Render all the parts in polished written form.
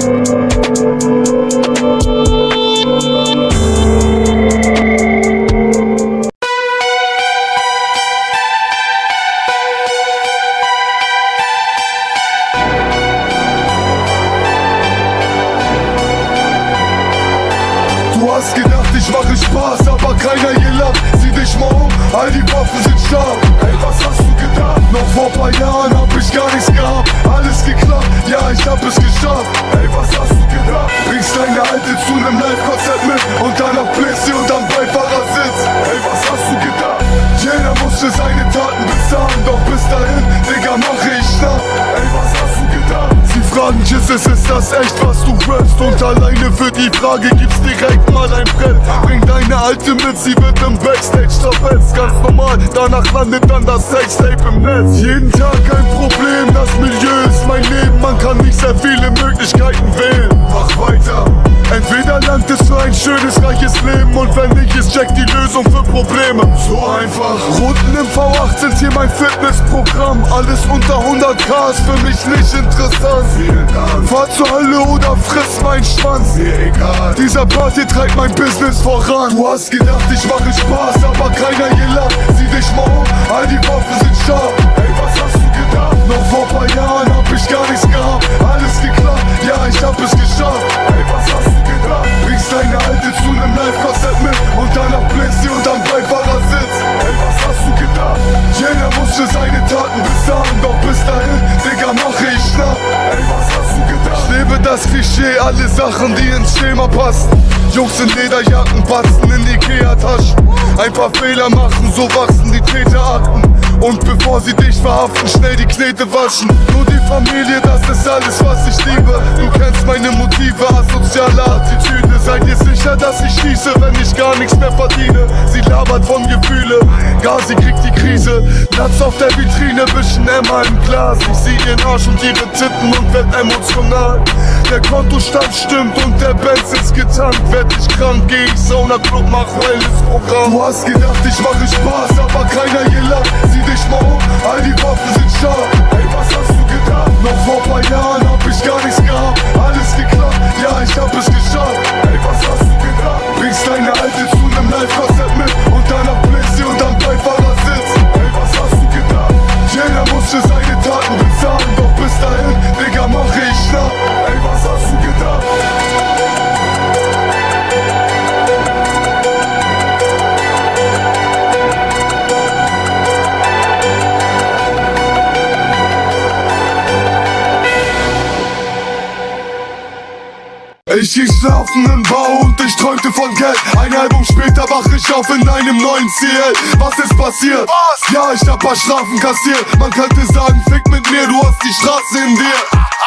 Du hast gedacht, ich mache Spaß, aber keiner hier lacht. Sieh dich mal um, all die Waffen sind scharf. Ey, was hast du gedacht? Noch vor paar Jahren hab ich gar nichts gehabt. Alles geklappt, ja, ich hab es geschafft. Ey, was hast du gedacht? Bringst deine Alte zu nem Live-Konzert mit und danach bläst sie unterm Beifahrersitz. Ey, was hast du gedacht? Jeder musste seine Taten bezahlen, doch bis dahin, Digga, mache ich Schnapp. Ey, was hast du gedacht? Sie fragen, Jesus, ist das echt, was du rappst? Und alleine für die Frage gibt's direkt mal ein Brett. Bring deine Alte mit, sie wird im Backstage verfetzt. Ganz normal, danach landet dann das Sextape im Netz. Jeden Tag kein Problem, das Milieu ist mein Leben. Man kann nicht sehr viele Möglichkeiten wählen. Mach weiter. Entweder langt es für ein schönes, reiches Leben und wenn nicht, ist Jack die Lösung für Probleme. So einfach. Runden im V8 sind hier mein Fitnessprogramm. Alles unter 100k ist für mich nicht interessant. Vielen Dank. Fahr zur Hölle oder friss meinen Schwanz. Mir egal. Dieser Part hier treibt mein Business voran. Du hast gedacht, ich mache Spaß, aber keiner hier lacht. Sieh dich mal um, all die Waffen sind scharf. Ey, was hast du gedacht? Noch vor paar Jahren hab ich gar nichts gehabt. Alles geklappt, ja, ich hab es geschafft. Ey, was hast du gedacht? Bringst deine Alte zu nem Live-Konzert mit und danach bläst sie unterm Beifahrersitz. Ey, was hast du gedacht? Jeder musste seine Taten bezahlen, doch bis dahin, Digga, mache ich Schnapp. Ey, was hast du gedacht? Ich lebe das Klischee, alle Sachen, die ins Schema passen. Jungs in Lederjacken, Batzen in Ikea-Taschen. Ein paar Fehler machen, so wachsen die Täterakten. Und bevor sie dich verhaften, schnell die Knete waschen. Nur die Familie, das ist alles, was ich liebe. Du kennst meine Motive, asoziale Attitüde. Seid ihr sicher, dass ich schieße, wenn ich gar nichts mehr verdiene? Sie labert von Gefühle, gar sie kriegt die Krise. Platz auf der Vitrine, bisschen Emma im Glas. Ich sieh ihren Arsch und ihre Titten und werd emotional. Der Kontostand stimmt und der Benz ist getankt. Werd ich krank, geh ich Sauna-Club, mach helles Programm. Du hast gedacht, ich mache Spaß, aber keiner hier lacht. Sieh dich mal um, all die Waffen sind scharf. Ey, was hast du gedacht? Noch vor paar Jahren hab ich gar nichts gehabt. Alles geklappt, ja, ich hab es geschafft. Ey, was hast du gedacht? Bringst deine Alte zu nem Live-Konzert mit und danach bläst sie unterm Beifahrersitz. Ey, was hast du gedacht? Jeder musste seine Taten bezahlen, doch bis dahin, Digga, mache ich Schnapp. Ey, was hast du gedacht? Ich ging schlafen im Bau und ich träumte von Geld. Ein Album später wach ich auf in einem neuen CL. Was ist passiert? Was? Ja, ich hab paar Strafen kassiert. Man könnte sagen, fick mit mir, du hast die Straße in dir.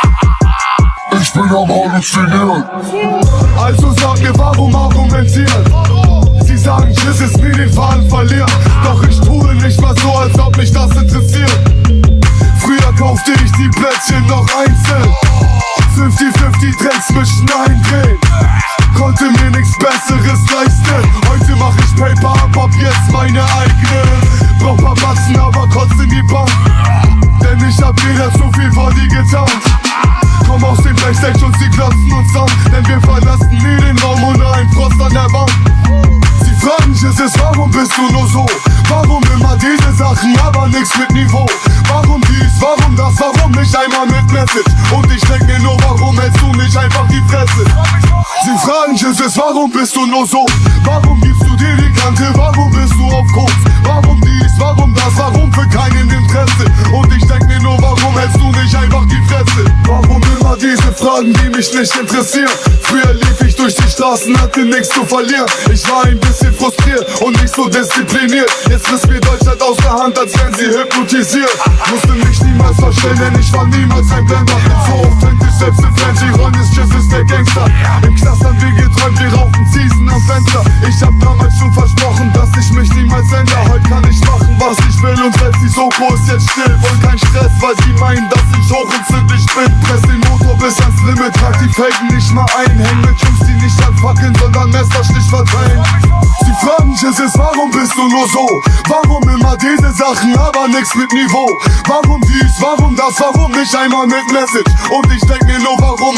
Ich bin am Halluzinieren. Also sag mir, warum argumentieren? Sie sagen, Schiss ist wie den Faden verlieren. Doch ich tue nicht mal so, als ob mich das interessiert. Früher kaufte ich die Plättchen noch einzeln. 50-50 Drecks mischen eindrehen. Konnte mir nichts Besseres leisten. Heute mach ich Paper ab, ab jetzt meine eigenen. Brauch paar Matzen, aber trotzdem die Bank. Denn ich hab jeder zu viel vor die getan. Komm aus dem Backstage und sie glotzen uns an. Denn wir verlassen nie den Raum ohne ein Frost an der Wand. Sie fragen, Jesus, warum bist du nur so? Warum immer diese Sachen, aber nix mit Niveau? Warum dies, warum das, warum nicht einmal mit Message? Und ich denk mir nur, warum hältst du nicht einfach die Fresse? Sie fragen, Jesus, warum bist du nur so? Warum gibst du dir die Kante, warum bist du auf Koks? Warum dies, warum das, warum für keinen Interesse? Und ich denk mir nur, warum hältst du nicht einfach die Fresse? Warum immer diese Fragen, die mich nicht interessieren? Früher lief ich durch die Straßen, hatte nichts zu verlieren. Ich war ein bisschen frustriert und nicht so diszipliniert. Jetzt riss mir Deutschland aus der Hand, als wären sie hypnotisiert. Musste mich niemals verstellen, denn ich war niemals ein Blender. Bin so authentisch, selbst im Fernsehen, Ron ist Jesus der Gangster. Im Knast haben wir geträumt, wir rauchen Season am Fenster. Ich hab damals schon versprochen, dass ich mich niemals ändere. Heute kann ich machen, was ich will und selbst die Soko ist jetzt still. Und kein Stress, weil sie meinen, dass ich hochentzündlich bin. Press den Motor bis ans Limit, trag die Felgen nicht mal ein. Häng mit Jungs, die nicht anfackeln, sondern Messerstich verteilen. Sie fragen, Jesus, warum bist du nur so? Warum immer diese Sachen, aber nix mit Niveau? Warum dies, warum das, warum nicht einmal mit Message? Und ich denk mir nur, warum hältst du nicht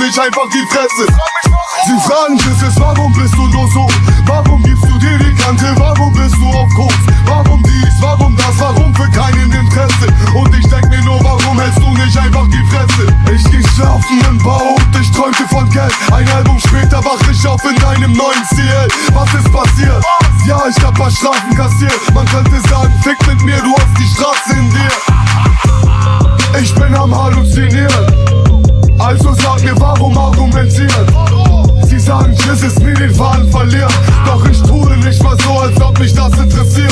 nicht einfach die Fresse. Sie fragen, Jesus, warum bist du nur so? Warum gibst du dir die Kante? Warum bist du auf Koks? Warum dies, warum das, warum für keinen Interesse? Und ich denk mir nur, warum hältst du nicht einfach die Fresse? Ich geh schlafen im Bau und ich träumte von Geld. Ein Album später wach ich auf in einem neuen Ziel. Was ist passiert? Ja, ich hab paar Strafen kassiert. Man könnte sagen, fick mit mir, du hast die Straße in dir. Ich bin am Halluzinieren. Also sag mir, warum argumentieren? Sie sagen, Tschüss ist mir den Faden verlieren. Doch ich tue nicht mal so, als ob mich das interessiert.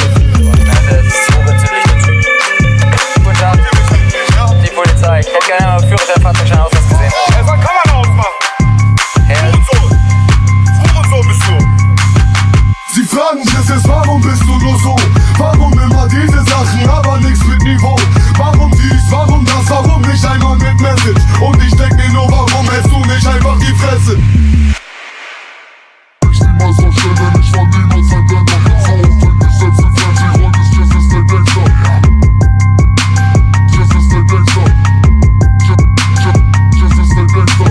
Die Polizei. Ich hätte gerne mal Führerschein, Fahrzeugschein, Ausweis gesehen. Wann kann man aufmachen? Hurensohn bist du. Sie fragen, Jesus, warum bist du nur so? Warum immer diese Sachen, aber nichts mit Niveau? Warum dies, warum das, warum nicht einmal mit Message? Und ich denk mir nur, warum hältst du nicht einfach die Fresse? Ich niemals verstehen, ich war niemals ein Blender. So aufdringlich, selbst im Fernsehen rollt es, Jesus der Gangster. Jesus der Gangster. Jesus der Gangster.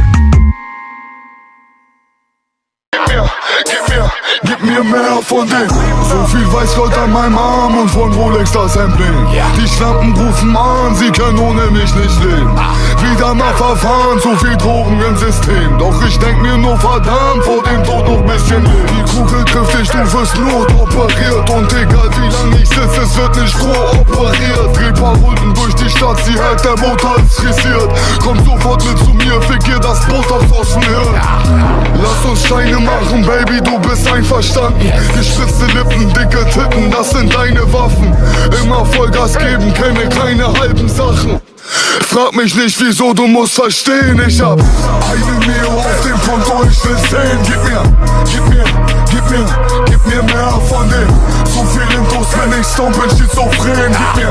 Gib mir mehr von dem. So viel weiß Gott an meinem Arm und von Rolex das Emblem. Die Schlampen rufen an, sie können ohne mich nicht leben. Wieder mal verfahren, zu viel Drogen im System. Doch ich denk mir nur verdammt, vor dem Tod noch bisschen leben. Die Kugel trifft dich, du wirst notoperiert. Und egal wie lange ich sitze, es wird nicht roh operiert. Dreh paar Runden durch die Stadt, sie hält, der Motor ist frisiert. Komm sofort mit zu mir, fick ihr das Botox aus dem Hirn. Lass uns Scheine machen, Baby, du bist einverstanden. Gespitzte Lippen, dicke Titten, das sind deine Waffen. Immer Vollgas geben, keine kleine halben Sachen. Frag mich nicht wieso, du musst verstehen, ich hab 1 Mio auf dem Konto, ich will sehen. Gib mir mehr von dem. So viel Intus, wenn ich stomp, bin schizophren.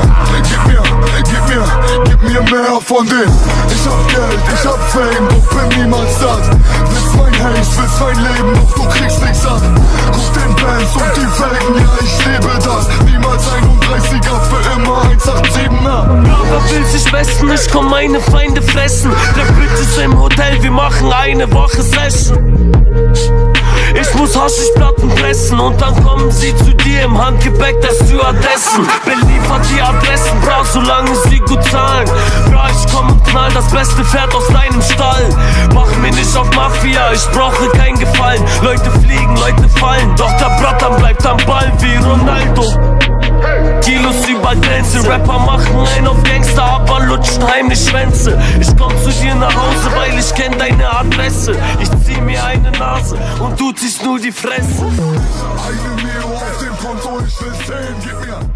Gib mir mehr von dem. Ich hab Geld, ich hab Fame, doch bin niemals satt. Willst mein Haze, willst mein Leben, doch du kriegst nichts ab. Guck den Bands und die Felgen, ja ich lebe das. Niemals 31er, für immer 187er. Brother will sich messen, ich komm meine Feinde fressen. Der Bitches im Hotel, wir machen eine Woche Session. Ich muss Haschischplatten pressen und dann kommen sie zu dir im Handgepäck der Stewardessen. Beliefert die Adressen, bra, solange sie gut zahlen. Bra, ich komm und knall das beste Pferd aus deinem Stall. Mach mir nicht auf Mafia, ich brauche keinen Gefallen. Leute fliegen, Leute fallen, doch der Bratan bleibt am Ball wie Ronaldo. Kilos über Grenze, Rapper machen einen auf Gangster, aber lutschen heimlich Schwänze. Ich komm zu dir nach Hause, weil ich kenn deine Adresse. Ich zieh mir eine Nase und du ziehst nur die Fresse. 1 Mio auf dem Konto, ich will sehen, gib mir.